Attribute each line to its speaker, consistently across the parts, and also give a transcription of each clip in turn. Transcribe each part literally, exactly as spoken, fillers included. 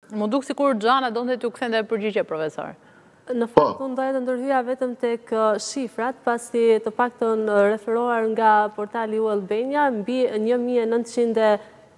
Speaker 1: Më duk sikur Xhana donte t'ju kthente përgjigje, profesor.
Speaker 2: Në fakt, unë doja të ndërhyja vetëm tek shifrat, pasi të paktën referoar nga portali U Albania, mbi një mijë e nëntëqind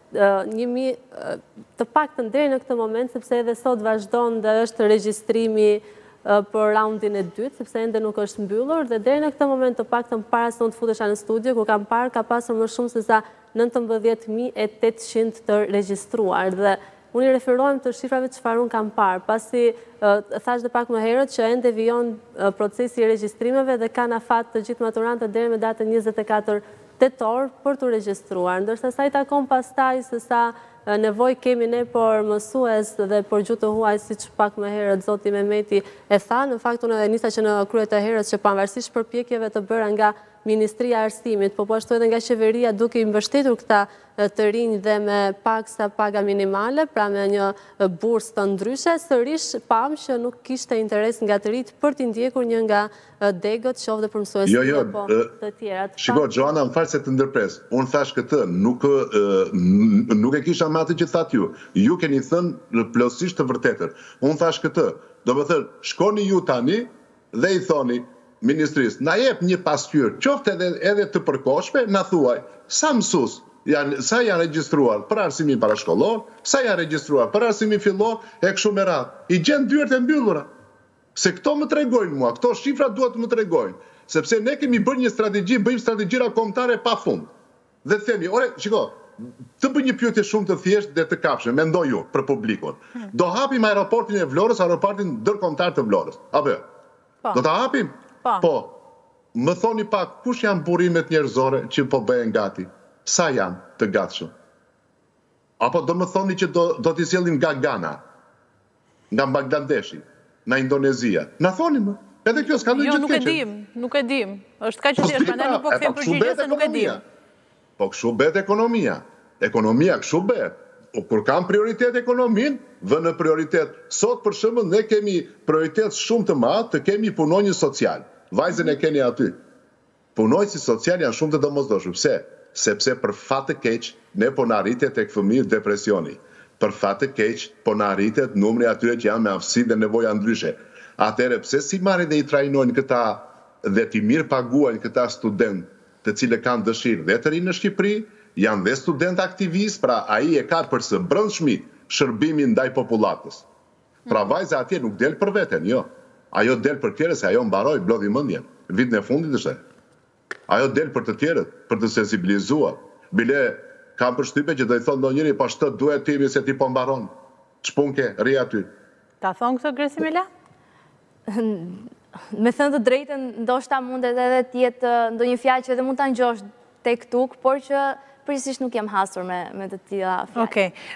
Speaker 2: të paktën deri në këtë moment, sepse edhe sot vazhdon dhe është regjistrimi për raundin e dytë, sepse ende nuk është mbyllur, dhe deri në këtë moment të paktën para se unë të futesha në studio, ku kam parë, ka pasur më shumë se sa nëntëmbëdhjetë mijë e tetëqind të regjistruar, dhe unë i referohem të shifrave që farë unë kam parë, pasi thash dhe pak më herët që ende vijon procesi i regjistrimeve dhe kanë afat të gjithë maturantët deri me datën njëzet e katër tetor për të regjistruar, ndërsa sa i takon pastaj se sa nevoj kemi ne por mësues dhe por gjuhë të huaj, si që pak më herët zoti Mehmeti e tha, në fakt unë edhe nisa që në kryet e herët që pavarësisht përpjekjeve të bëra nga Ministria e Arsimit, po po ashtu edhe nga qeveria duke i mbështetur këta të rinj dhe me paksa paga minimale, pra me një bursë të ndryshe, sërish pam që nuk kishte interes nga të rinjt për t'i ndjekur një nga degët, qoftë dhe për mësuesit
Speaker 3: jo, jo,
Speaker 2: apo të tjerat.
Speaker 3: Shiko, Gjoana, më falë se të ndërpres. Unë thash këtë, nuk, nuk e kisha me atë që thatë ju. Ju keni thënë plotësisht të vërtetër. Unë thash këtë, do më thënë, shkoni ju tani dhe i thoni Ministrisë, na jep një pasqyrë, qoftë edhe, edhe të përkohshme, na thuaj, sa mësues janë, sa janë regjistruar për arsimin parashkollor, sa janë regjistruar për arsimin fillor, e kështu me radhë. I gjen dyert e mbyllura. Se këto më tregojnë mua, këto shifra duhet të më tregojnë, sepse ne kemi bërë një strategji, bëjmë strategjira kombëtare pa fund. Dhe themi, ore, shiko, të bëj një pyetje shumë të thjeshtë dhe të kapshme, mendoj ju për publikun. Do hapim aeroportin e Vlorës, aeroportin ndërkombëtar të Vlorës. Apo jo? Do ta hapim? Po, më thoni pak, kush janë burimet njerëzore që po bëhen gati? Sa janë të gatshëm? Apo do më thoni që do, do t'i sjellin nga Ghana, nga Bangladeshi, nga Indonezia? Na thoni më, edhe kjo s'ka ndonjë gjë të keqe.
Speaker 1: Jo, nuk e dim, nuk e dim. Është kaq që thjesht, prandaj nuk po kthem përgjigje se nuk e dim.
Speaker 3: Po kështu bëhet ekonomia. Ekonomia kështu bëhet. Kur kam prioritet ekonomin, vë në prioritet. Sot, për shembull, ne kemi prioritet shumë të madh të kemi punonjës social. Vajzën e keni aty. Punonjësi social janë shumë të domosdoshëm. Pse? Sepse për fat të keq, ne po na rritet tek fëmijët depresioni. Për fat të keq, po na rritet numri atyre që janë me aftësi dhe nevoja ndryshe. Atëherë pse si marrin dhe i trajnojnë këta dhe ti mirë paguajnë këta student të cilë kanë dëshirë dhe të rinë në Shqipëri, janë dhe student aktivist, pra ai e ka për së brendshmi shërbimin ndaj popullatës. Pra vajza atje nuk del për veten, jo. Ajo del për tjerë se ajo mbaroi blodhi mendjen. Vitin e fundit është. Ajo del për të tjerët, për të sensibilizuar. Bile kam përshtypje që do i thonë ndonjëri, po shtë duhet timi se ti po mbaron. Ç'punke, rri aty.
Speaker 1: Ta thon këtë Gresimila?
Speaker 4: Me thënë të drejtën, ndoshta mundet edhe tjetë ndonjë fjalë që edhe mund ta ngjosh tek tuk, por që përgjithsisht nuk jam hasur me, me të tilla fjalë.
Speaker 1: Okej.